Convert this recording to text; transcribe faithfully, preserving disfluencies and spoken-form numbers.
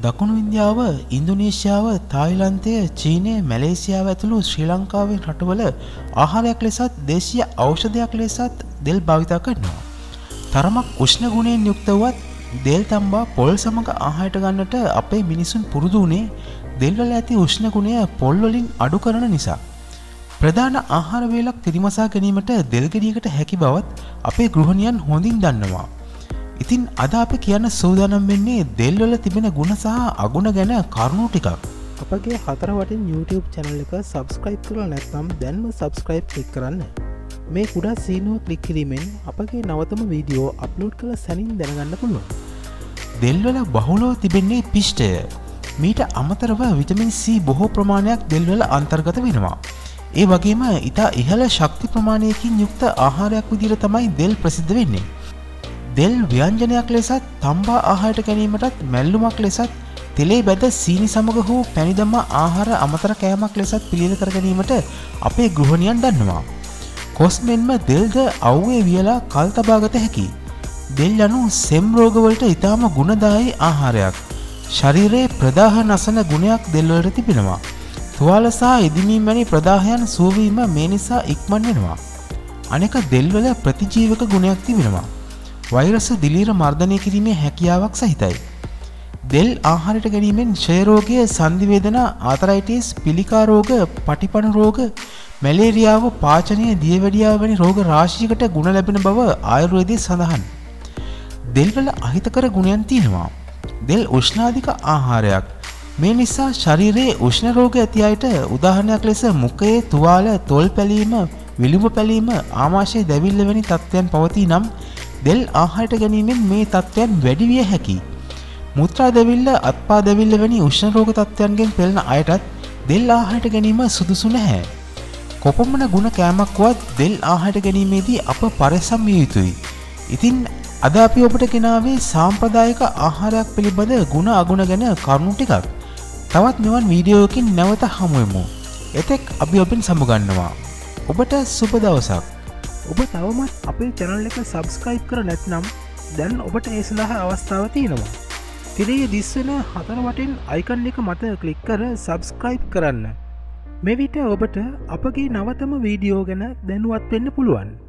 දකුණු ඉන්දියාව, ඉන්දුනීසියාව, තායිලන්තය, චීනය, මැලේසියාව ඇතුළු ශ්‍රී ලංකාවේ රටවල ආහාරයක් ලෙසත් දේශීය ඖෂධයක් ලෙසත් දෙල් භාවිත කරනවා. තරමක් උෂ්ණ ගුණයෙන් යුක්ත වූවත් දෙල් තම්බා පොල් සමග ආහාරයට ගන්නට අපේ මිනිසුන් පුරුදු වුණේ දෙල් වල ඇති උෂ්ණ ගුණය පොල් වලින් අඩු කරන නිසා. ප්‍රධාන ආහාර වේලක් පිරිමසා ගැනීමට දෙල් ගෙඩියකට හැකි බවත් අපේ ගෘහණියන් හොඳින් දන්නවා. ඉතින් අද අපි කියන්න සූදානම් වෙන්නේ දෙල් වල තිබෙන ගුණ සහ අගුණ ගැන කරුණු ටිකක්. අපගේ හතර වටින් YouTube channel එක subscribe කරලා නැත්නම් දැන්ම subscribe click කරන්න. මේ කුඩා සීනුව ක්ලික් කිරීමෙන් අපගේ නවතම වීඩියෝ අප්ලෝඩ් කළ සැනින් දැනගන්න පුළුවන්. දෙල් වල බහුලව තිබෙන්නේ පිෂ්ඨය. මීට අමතරව විටමින් C බොහෝ ප්‍රමාණයක් දෙල් වල අන්තර්ගත වෙනවා. ඒ වගේම ඉතා ඉහළ ශක්ති ප්‍රමාණයකින් යුක්ත ආහාරයක් විදිහට තමයි දෙල් ප්‍රසිද්ධ වෙන්නේ. දෙල් ව්‍යංජනයක් ලෙසත් තම්බා ආහාරයට ගැනීමටත් මැල්ලුමක් ලෙසත් තෙලේ බැද සීනි සමග හෝ පැණි දමා ආහාර අමතර කෑමක් ලෙසත් පිළියෙල කර ගැනීමට අපේ ගෘහණියන් දන්නවා. කොස්මෙන්ම දෙල්ද අවුවේ වියලා කල් තබාගත හැකි. දෙල් යනු සෙම් රෝගවලට ඉතාම ගුණදායී ආහාරයක්. ශරීරයේ ප්‍රදාහ නසන ගුණයක් දෙල් වලට තිබෙනවා. තුවාල සහ ඉදිමීම් වැනි ප්‍රදාහයන් සුවවීම මේ නිසා ඉක්මන් වෙනවා. අනෙක දෙල් වල ප්‍රතිජීවක ගුණයක් තිබෙනවා. වෛරස් දිලීර මර්ධනය කිරීමේ හැකියාවක් සහිතයි. දෙල් ආහාරයට ගැනීමෙන් ක්ෂය රෝගය, සන්ධි වේදනා, ආතරයිටිස්, පිළිකා රෝග, පටිපණ රෝග, මැලේරියාව, පාචනය, දියවැඩියාව වැනි රෝග රාශියකට ගුණ ලැබෙන බව ආයුර්වේදයේ සඳහන්. දෙල් වල අහිතකර ගුණයන් තියෙනවා. දෙල් උෂ්ණාධික ආහාරයක්. මේ නිසා ශරීරයේ උෂ්ණ රෝග ඇති අයට උදාහරණයක් ලෙස මුඛයේ තුවාල, තොල් පැලීම, විලුඹ පැලීම, ආමාශය දැවිල්ල වැනි තත්ත්වයන් පවතී නම් දෙල් ආහාරයට ගැනීමෙන් මේ තත්ත්වයන් වැඩි විය හැකියි. මුත්‍රා දැවිල්ල, අත්පා දැවිල්ල වැනි උෂ්ණ රෝග තත්ත්වයන්ගෙන් පෙළෙන අයටත් දෙල් ආහාරයට ගැනීම සුදුසු නැහැ. කොපමණ ගුණ කෑමක් වුවත් දෙල් ආහාරයට ගැනීමේදී අප පරිස්සම් විය යුතුයි. ඉතින් අද අපි ඔබට ගෙනාවේ සාම්ප්‍රදායික ආහාරයක් පිළිබඳ ගුණ අගුණ ගැන කරුණු ටිකක්. තවත් මෙවන් වීඩියෝකින් නැවත හමු වෙමු. එතෙක් අපි ඔබෙන් සමුගන්නවා. ඔබට සුබ දවසක්. ඔබ තවමත් අපේ channel එක subscribe කර නැත්නම් දැන් ඔබට ඒ සඳහා අවස්ථාව තියෙනවා. තිරයේ දිස්වෙන හතර වටින් icon එක මත ක්ලික් කර subscribe කරන්න. මේ විට ඔබට අපගේ නවතම වීඩියෝ ගැන දැනුවත් වෙන්න පුළුවන්.